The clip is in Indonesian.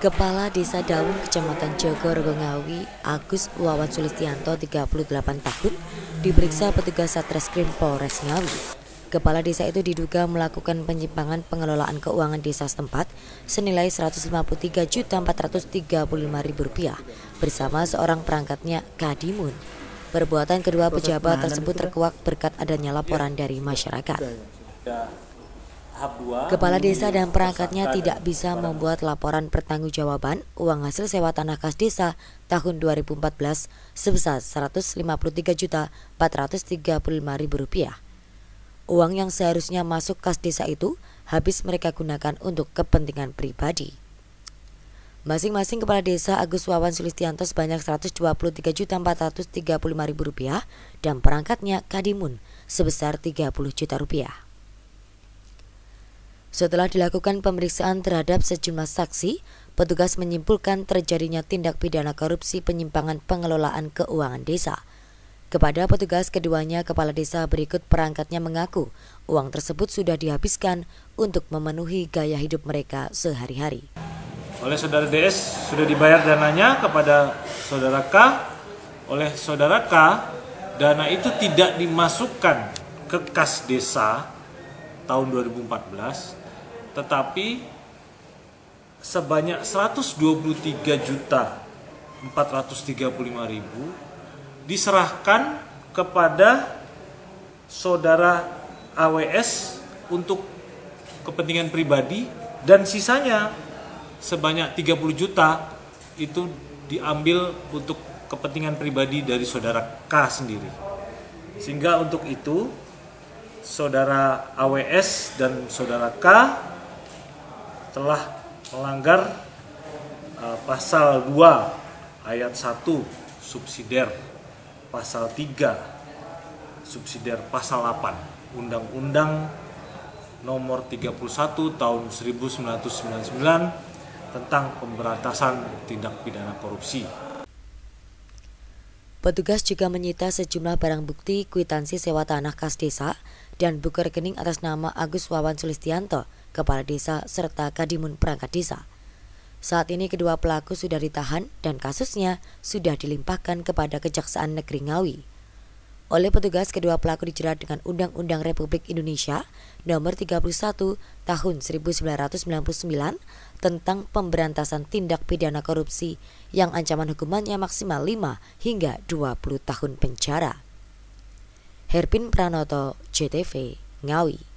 Kepala Desa Dawung, Kecamatan Jogorogo Ngawi, Agus Wawan Sulistianto, 38 tahun, diperiksa petugas Satreskrim Polres Ngawi. Kepala desa itu diduga melakukan penyimpangan pengelolaan keuangan desa setempat senilai Rp153.435 bersama seorang perangkatnya Kadimun. Perbuatan kedua pejabat tersebut terkuak berkat adanya laporan dari masyarakat. Kepala desa dan perangkatnya tidak bisa membuat laporan pertanggungjawaban uang hasil sewa tanah kas desa tahun 2014 sebesar Rp153.435. Uang yang seharusnya masuk kas desa itu habis mereka gunakan untuk kepentingan pribadi. Masing-masing kepala desa Agus Wawan Sulistianto sebanyak Rp123.435 dan perangkatnya Kadimun sebesar Rp30 juta. Setelah dilakukan pemeriksaan terhadap sejumlah saksi, petugas menyimpulkan terjadinya tindak pidana korupsi penyimpangan pengelolaan keuangan desa. Kepada petugas keduanya, kepala desa berikut perangkatnya mengaku uang tersebut sudah dihabiskan untuk memenuhi gaya hidup mereka sehari-hari. Oleh saudara DS sudah dibayar dananya kepada saudara K. Oleh saudara K, dana itu tidak dimasukkan ke kas desa tahun 2014, tetapi sebanyak Rp123.435.000 diserahkan kepada saudara AWS untuk kepentingan pribadi, dan sisanya sebanyak 30 juta itu diambil untuk kepentingan pribadi dari saudara K sendiri. Sehingga untuk itu saudara AWS dan saudara K telah melanggar pasal 2 ayat 1 subsidiar pasal 3 subsidiar pasal 8 Undang-Undang nomor 31 tahun 1999 tentang pemberantasan tindak pidana korupsi. Petugas juga menyita sejumlah barang bukti, kwitansi sewa tanah kas desa, dan buku rekening atas nama Agus Wawan Sulistianto, kepala desa, serta Kadimun perangkat desa. Saat ini kedua pelaku sudah ditahan dan kasusnya sudah dilimpahkan kepada Kejaksaan Negeri Ngawi. Oleh petugas, kedua pelaku dijerat dengan Undang-Undang Republik Indonesia Nomor 31 Tahun 1999 tentang pemberantasan tindak pidana korupsi yang ancaman hukumannya maksimal 5 hingga 20 tahun penjara. Herpin Pranoto, JTV, Ngawi.